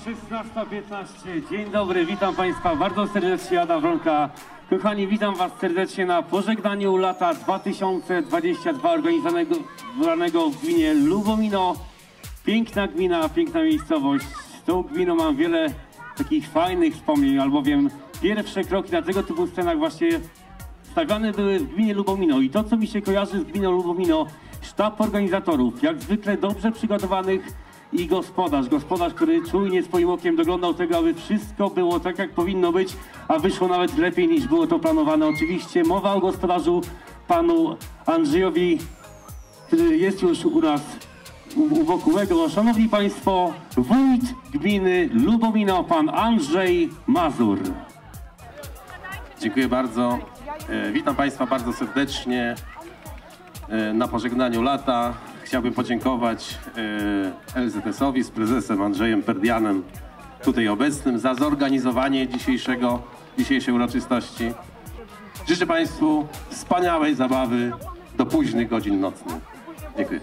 16:15. Dzień dobry, witam Państwa bardzo serdecznie, Adam Wronka. Kochani, witam Was serdecznie na pożegnaniu lata 2022 organizowanego w gminie Lubomino. Piękna gmina, piękna miejscowość. Z tą gminą mam wiele takich fajnych wspomnień, albowiem pierwsze kroki na tego typu scenach właśnie stawiane były w gminie Lubomino. I to, co mi się kojarzy z gminą Lubomino, sztab organizatorów, jak zwykle dobrze przygotowanych, i gospodarz, który czujnie swoim okiem doglądał tego, aby wszystko było tak, jak powinno być, a wyszło nawet lepiej, niż było to planowane. Oczywiście mowa o gospodarzu, panu Andrzejowi, który jest już u nas u boku mego. Szanowni Państwo, wójt gminy Lubomino, pan Andrzej Mazur. Dziękuję bardzo. Witam Państwa bardzo serdecznie na pożegnaniu lata. Chciałbym podziękować LZS-owi z prezesem Andrzejem Perdianem, tutaj obecnym, za zorganizowanie dzisiejszej uroczystości. Życzę Państwu wspaniałej zabawy do późnych godzin nocnych. Dziękuję.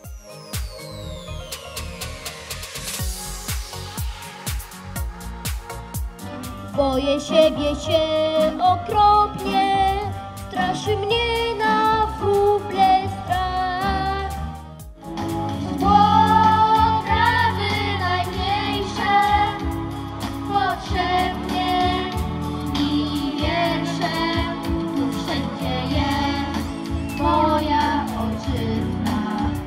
Boję siebie się okropnie, straszy mnie na wróble strach. Potrawy najmniejsze, potrzebnie i wiersze, tu wszędzie jest moja ojczyzna.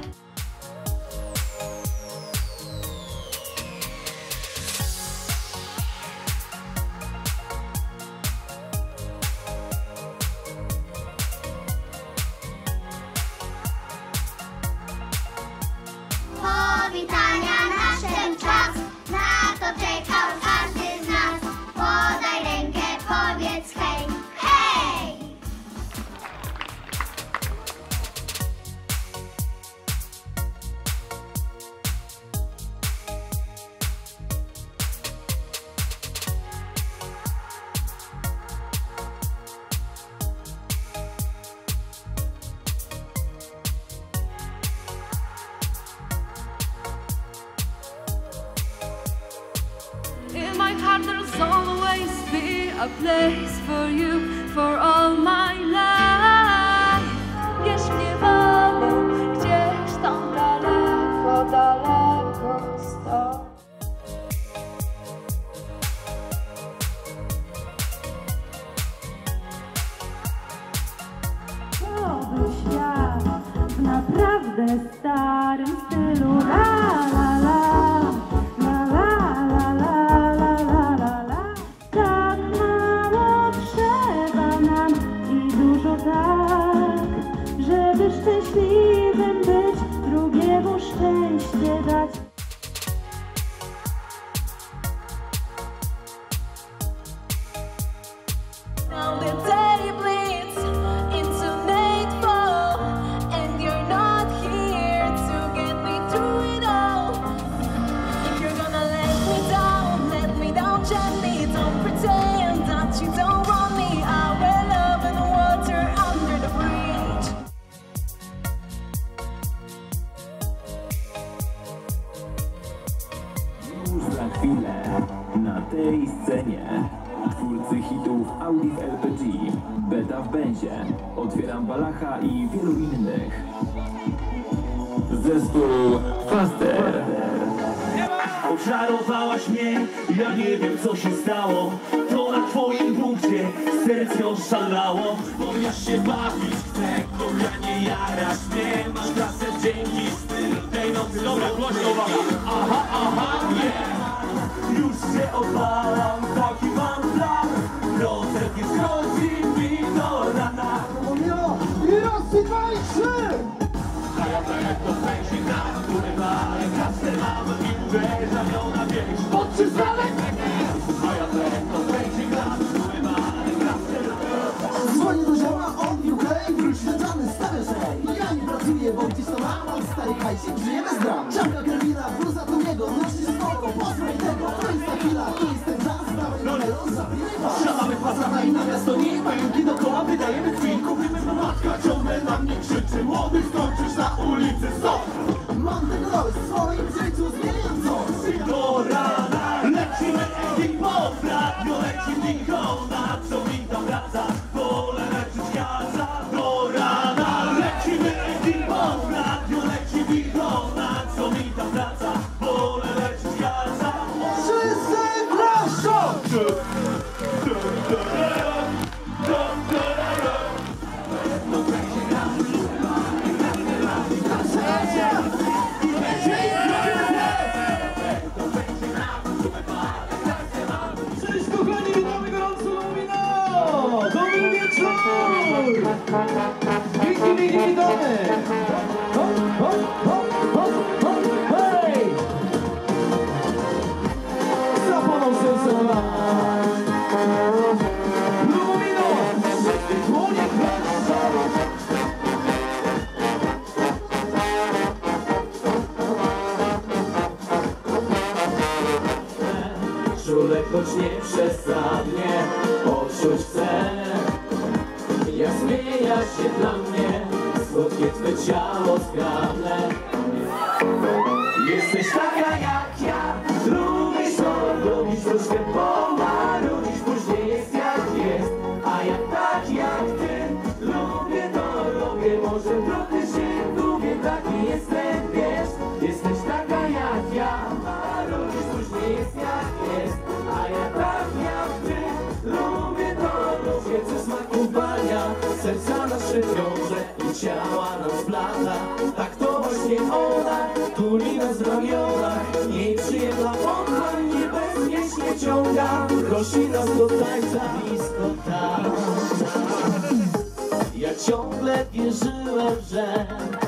Powitania nadszedł czas, na to czekał każdy z nas. Podaj rękę, powiedz hej, hej! In my heart there's always be a place for you for all my life. Bierz mnie mamą, gdzieś tam daleko, daleko stąd. Nowy świat w naprawdę starym stylu. La la la. Szczęśliwym być, drugiemu szczęście dać. Now the day bleeds into nightfall, and you're not here to get me through it all. If you're gonna let me down gently. Don't pretend that you don't want me. I will love in the water under the bridge. Już za chwilę na tej scenie twórcy hitów Audi w LPG, Beta w Benzie, Otwieram Balacha i wielu innych. Zespół Faster. Oczarowałaś mnie, ja nie wiem co się stało. To na twoim punkcie serce oszalało. Powiesz się bawić chcę, kochanie, jarasz mnie. Masz klasę, dzięki styl tej nocy. Dobra, głośno uwaga. Aha, aha, nie. Już się odpalam, taki mam plan. Procent jest grozi mi do rana. I raz, i dwa, i trzy! A ja tak to pędzi na które wale. Kasę mam i uderzam ją na wieś. Podczy zalek! A ja tak to pędzi na które wale. Kasę Dzwonię do zioma, on pił klej, wróć śledzony, stawiasz rej. Ja nie pracuję, bo gdzieś to mam, on stary hajsik, żyje bez dram. Czapka Kelvina, bluza to niego, nosi spoko, posłuchaj tego. To jest ta chwila, to jest ten czas, dawaj na melon, zapinaj was. Szalamy pasana i na miasto nie, pająki dookoła, wydajemy kwin. Kupimy mu matka, ciągle na mnie krzyczy. Młody skończysz na ulicy, stop! Mam tego dość, w swoim życiu zmieniam coś. do rana. wicho, na co mi ta praca? Wolę leczyć kaca do rana. Leci wicho, w radiu leci wicho, na co mi ta praca? Wolę leczyć kaca. Wszyscy proszą! Cześć kochani, witamy gorąco Lumino! Dobry wieczór! Pięknie witamy! Hop, hop, hop, hop, hop, hej! Zapłonął serce na Lumino! Wszystkie dłonie proszą! Czulek, choć nie przesadnie, poczuć chcę, jak zmienia się dla mnie słodkie twe ciało zgrabne. Jesteś taka jak ja, lubisz to, lubisz troszkę pomarudzisz, później jest jak jest, a ja tak jak ty, lubię to, lubię, może trochę się gubię, taki jestem, wiesz. Jesteś taka jak ja, marudzisz, później jest jak jest, a ja tak jak ty, lubię to, lubię, co smaku bania, serca nasze wiąże i ciała nam splata, tak to właśnie ona, tuli nas w ramionach, jej przyjemna pochwań niebezpiecznie ciąga, prosi nas do tańca blisko tak. Ja ciągle wierzyłem, że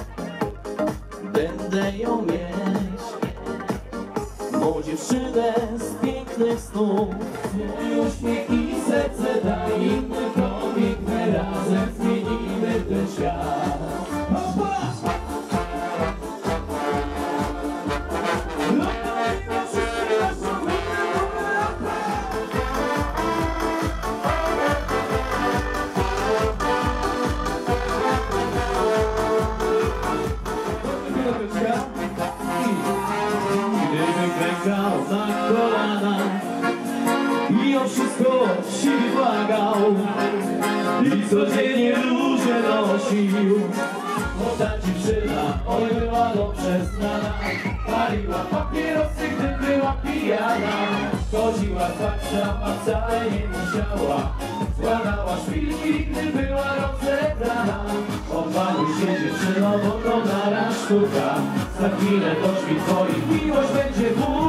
będę ją mieć, mą dziewczynę z pięknych snów. Mój uśmiech i serce daj inny powiek, my razem zmienimy ten świat. Gdyby klękał na kolanach i o wszystko siły błagał i codziennie róże nosił, bo ta dziewczyna, oj, była dobrze znana, paliła papierosy, gdy była pijana, chodziła fakta, a wcale nie musiała, składała szpilki, gdy była rozebrana. Opanuj się dziewczyno, bo to nara sztuka, za chwilę do drzwi twoich miłość będzie